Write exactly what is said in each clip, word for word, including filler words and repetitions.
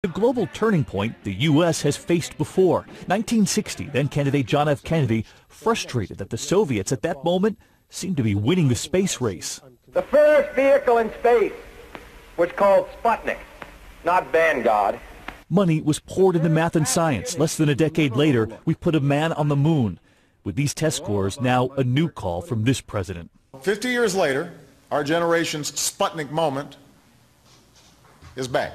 The global turning point the U S has faced before. nineteen sixty, then candidate John F. Kennedy, frustrated that the Soviets at that moment seemed to be winning the space race. The first vehicle in space was called Sputnik, not Vanguard. Money was poured into math and science. Less than a decade later, we put a man on the moon. With these test scores, now a new call from this president. Fifty years later, our generation's Sputnik moment is back.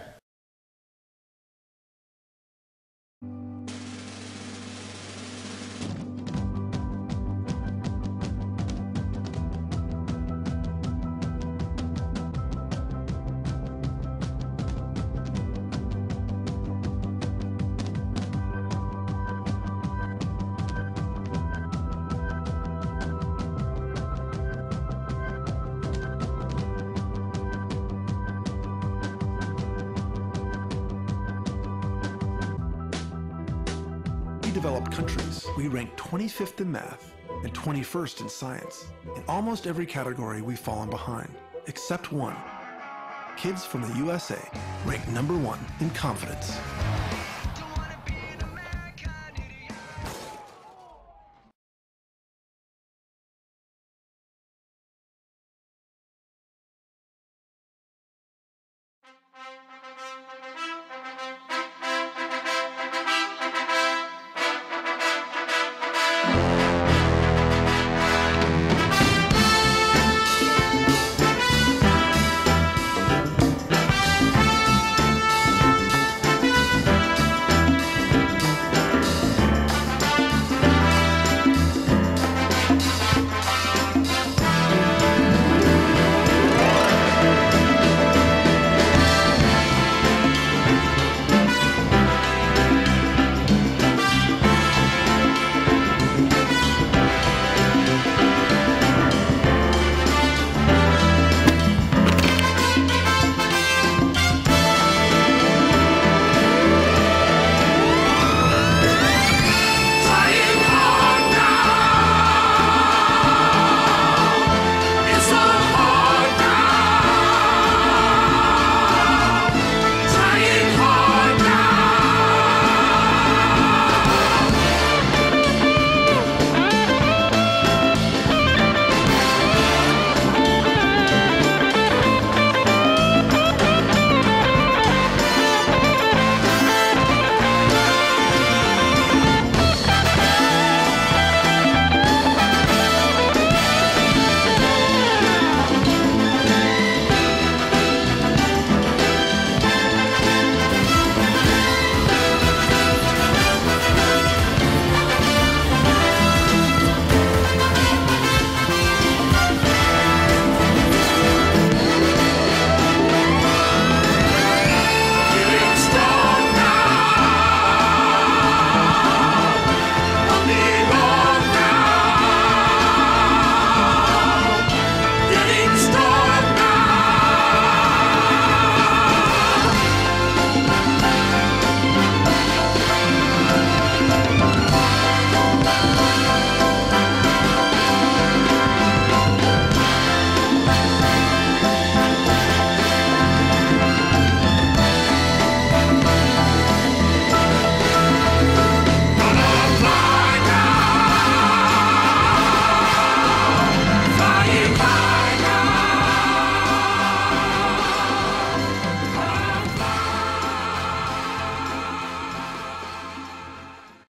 Developed countries, we rank twenty-fifth in math and twenty-first in science. In almost every category, we've fallen behind, except one. Kids from the U S A rank number one in confidence.